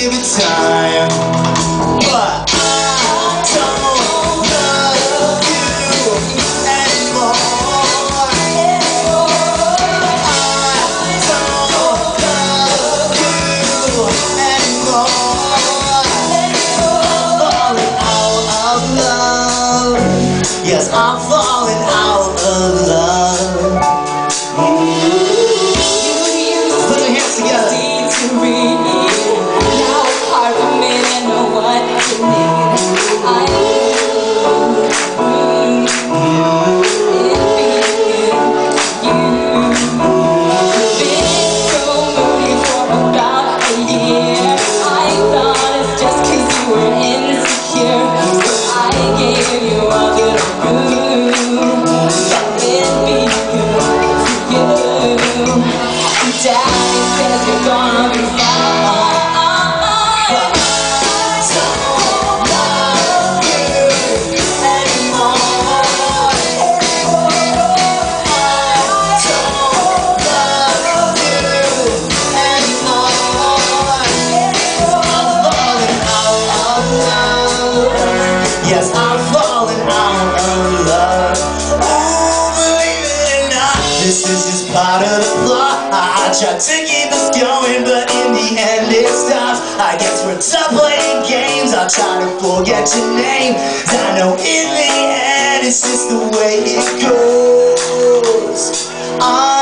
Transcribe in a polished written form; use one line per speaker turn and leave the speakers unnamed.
give it time, but I don't love you anymore. I don't love you anymore. Falling out of love. Yes, I'm falling out of love. Put your hands together.
Now it's hard for me to know what you need. I You've been so moody for about a year. I thought it's just 'cause you were insecure, so I gave you a little room. But it being good for you. Daddy says you're gonna be fine.
Yes, I'm falling out of love. Oh, believe it or not, this is just part of the plot. I tried to keep us going, but in the end it stops. I guess we're done playing games. I'll try to forget your name. I know in the end it's just the way it goes.